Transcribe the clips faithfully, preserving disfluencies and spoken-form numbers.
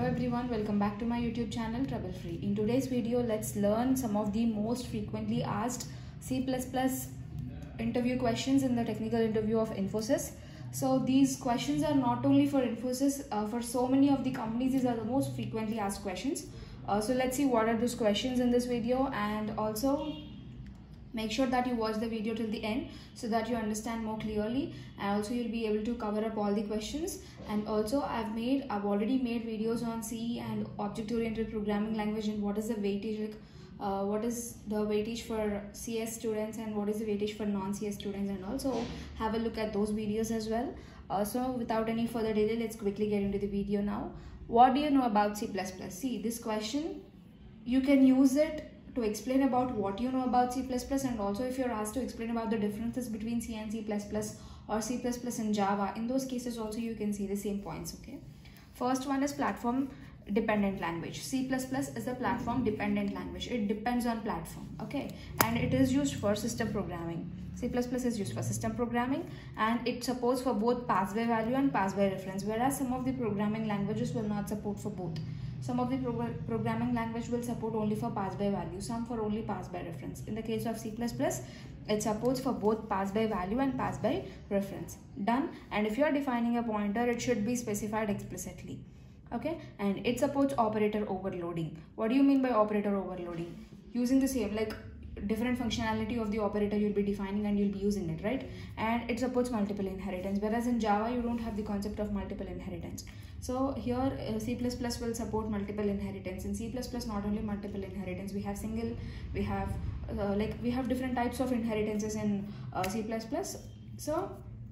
Hello everyone, welcome back to my YouTube channel Trouble Free. In today's video, let's learn some of the most frequently asked C plus plus interview questions in the technical interview of Infosys. So these questions are not only for Infosys, uh, for so many of the companies, these are the most frequently asked questions. Uh, so let's see what are those questions in this video, and also make sure that you watch the video till the end so that you understand more clearly, and also you'll be able to cover up all the questions. And also I've made I've already made videos on C and object-oriented programming language and what is the weightage, like uh, what is the weightage for C S students and what is the weightage for non-C S students, and also have a look at those videos as well. Uh, so without any further delay, let's quickly get into the video now. What do you know about C plus plus? See, this question, you can use it to explain about what you know about C plus plus, and also if you're asked to explain about the differences between C and C plus plus or C plus plus and Java, in those cases also you can see the same points. Okay, first one is platform dependent language. C plus plus is a platform dependent language. It depends on platform, okay, and it is used for system programming. C plus plus is used for system programming, and it supports for both pass-by value and pass-by reference, whereas some of the programming languages will not support for both. Some of the pro programming language will support only for pass-by value, some for only pass-by reference. In the case of C plus plus, it supports for both pass-by value and pass-by reference. Done. And if you are defining a pointer, it should be specified explicitly. Okay, and it supports operator overloading. What do you mean by operator overloading? Using the same, like different functionality of the operator you'll be defining and you'll be using it, right? And it supports multiple inheritance, whereas in Java you don't have the concept of multiple inheritance. So here uh, C plus plus will support multiple inheritance. In C plus plus, not only multiple inheritance, we have single, we have uh, like we have different types of inheritances in uh, C plus plus. So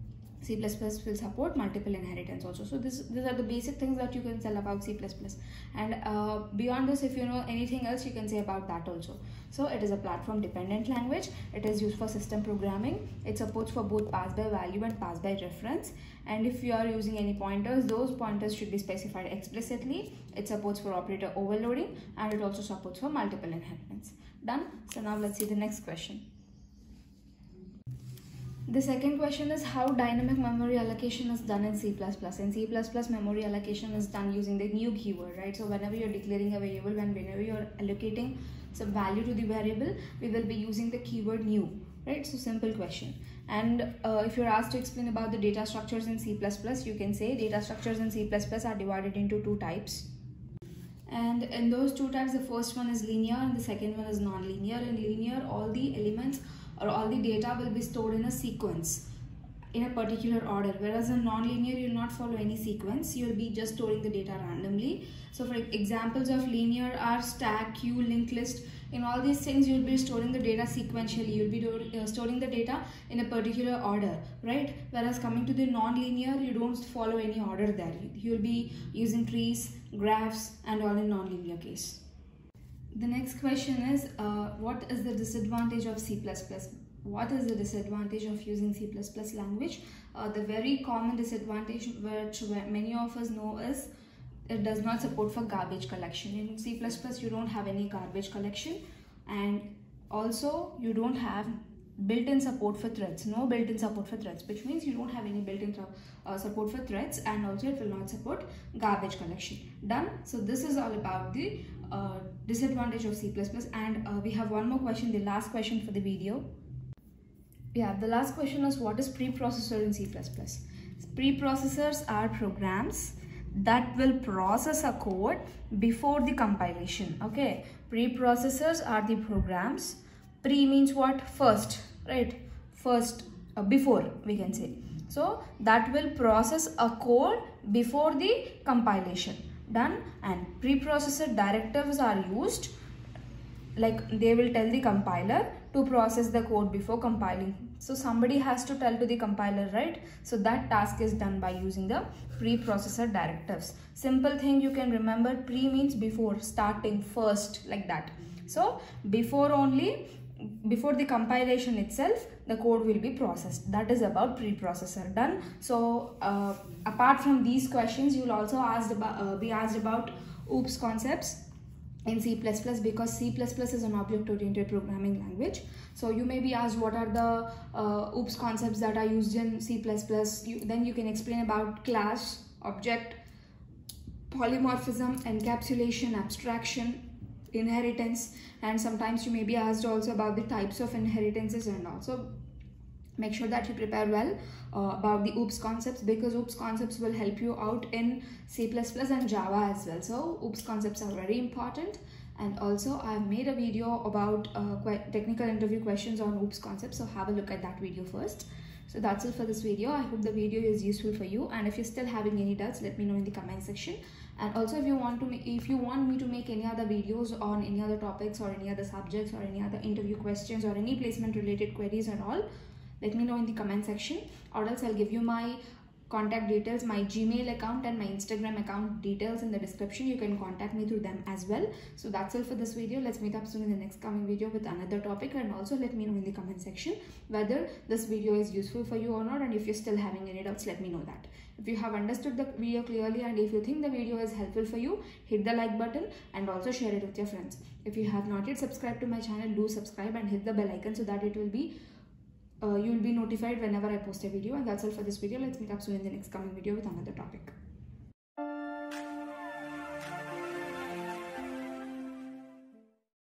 C plus plus will support multiple inheritance also. So this, these are the basic things that you can tell about C plus plus. And uh, beyond this, if you know anything else, you can say about that also. So it is a platform dependent language. It is used for system programming. It supports for both pass-by value and pass-by reference. And if you are using any pointers, those pointers should be specified explicitly. It supports for operator overloading, and it also supports for multiple inheritance. Done. So now let's see the next question. The second question is how dynamic memory allocation is done in C plus plus. In C plus plus, memory allocation is done using the new keyword, right? So whenever you're declaring a variable and whenever you're allocating some value to the variable, we will be using the keyword new, right? So simple question. And uh, if you're asked to explain about the data structures in C plus plus, you can say data structures in C plus plus are divided into two types. And in those two types, the first one is linear and the second one is non-linear. In linear, all the elements or all the data will be stored in a sequence in a particular order, whereas in non-linear you will not follow any sequence. You will be just storing the data randomly. So for examples of linear are stack, queue, linked list. In all these things you will be storing the data sequentially. You will be uh, storing the data in a particular order, right? Whereas coming to the non-linear, you don't follow any order there. You will be using trees, graphs, and all in non-linear case. The next question is uh, what is the disadvantage of C plus plus? What is the disadvantage of using C plus plus language? Uh, the very common disadvantage which many of us know is it does not support for garbage collection. In C plus plus, you don't have any garbage collection, and also you don't have built-in support for threads. No built-in support for threads, which means you don't have any built-in uh, support for threads, and also it will not support garbage collection. Done. So this is all about the uh, disadvantage of C plus plus, and uh, we have one more question, the last question for the video. Yeah, the last question is what is preprocessor in C plus plus? Preprocessors are programs that will process a code before the compilation. Okay, preprocessors are the programs. Pre means what? First, right? First, uh, before we can say. So that will process a code before the compilation. Done. And preprocessor directives are used, like they will tell the compiler to process the code before compiling. So somebody has to tell to the compiler, right? So that task is done by using the preprocessor directives. Simple thing you can remember, pre means before, starting, first, like that. So before only, before the compilation itself, the code will be processed. That is about preprocessor. Done. So uh, apart from these questions, you will also asked about, uh, be asked about OOPS concepts in C plus plus, because C plus plus is an object-oriented programming language. So you may be asked what are the uh, OOPS concepts that are used in C plus plus. You, then you can explain about class, object, polymorphism, encapsulation, abstraction, inheritance, and sometimes you may be asked also about the types of inheritances and also make sure that you prepare well uh, about the OOPS concepts, because OOPS concepts will help you out in C plus plus and Java as well. So OOPS concepts are very important. And also I've made a video about uh, technical interview questions on OOPS concepts, so have a look at that video first. So that's it for this video. I hope the video is useful for you, and if you're still having any doubts, let me know in the comment section. And also if you want to make, if you want me to make any other videos on any other topics or any other subjects or any other interview questions or any placement related queries and all, let me know in the comment section, or else I'll give you my contact details, my Gmail account and my Instagram account details in the description. You can contact me through them as well. So that's all for this video. Let's meet up soon in the next coming video with another topic, and also let me know in the comment section whether this video is useful for you or not, and if you're still having any doubts, let me know that. If you have understood the video clearly and if you think the video is helpful for you, hit the like button and also share it with your friends. If you have not yet subscribed to my channel, do subscribe and hit the bell icon so that it will be Uh, you will be notified whenever I post a video. And that's all for this video. Let's meet up soon in the next coming video with another topic.